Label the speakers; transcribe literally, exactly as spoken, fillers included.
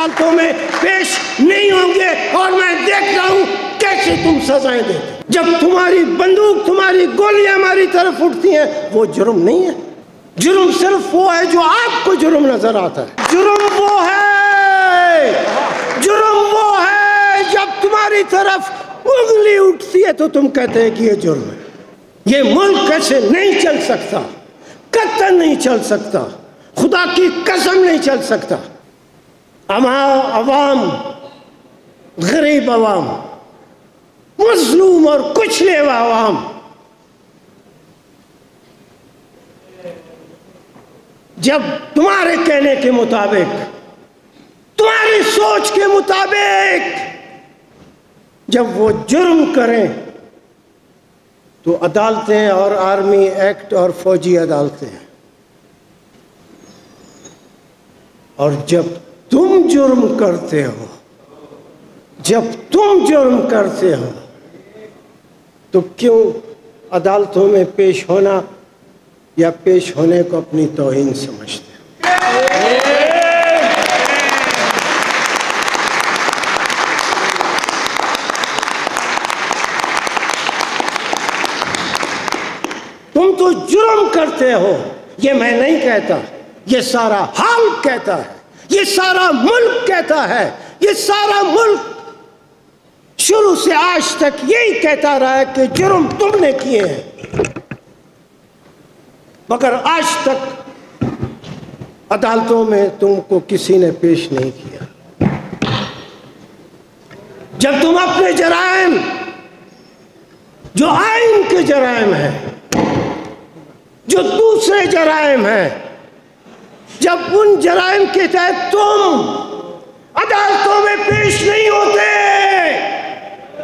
Speaker 1: अदालतों में पेश नहीं होंगे और मैं देख रहा हूं कैसे तुम सजाएं देते। जब तुम्हारी बंदूक, तुम्हारी गोलियां हमारी तरफ उठती हैं, वो जुर्म नहीं है। जुर्म सिर्फ वो है जो आपको जुर्म नजर आता है। जुर्म वो है, जुर्म वो है जब तुम्हारी तरफ उंगली उठती है तो तुम कहते हैं कि ये जुर्म है। ये मुल्क ऐसे नहीं चल सकता, कतई नहीं चल सकता, खुदा की कसम नहीं चल सकता। अवाम, गरीब अवाम, मजलूम और कुचले हुआ अवाम जब तुम्हारे कहने के मुताबिक, तुम्हारी सोच के मुताबिक जब वो जुर्म करें तो अदालतें और आर्मी एक्ट और फौजी अदालतें, और जब तुम जुर्म करते हो, जब तुम जुर्म करते हो तो क्यों अदालतों में पेश होना या पेश होने को अपनी तौहीन समझते हो? तुम तो जुर्म करते हो, ये मैं नहीं कहता, ये सारा हाल कहता है, ये सारा मुल्क कहता है, ये सारा मुल्क शुरू से आज तक यही कहता रहा है कि जुर्म तुमने किए हैं, मगर आज तक अदालतों में तुमको किसी ने पेश नहीं किया। जब तुम अपने जराइम, जो आइन के जराइम हैं, जो दूसरे जराइम हैं, जब उन जराइम के तहत तुम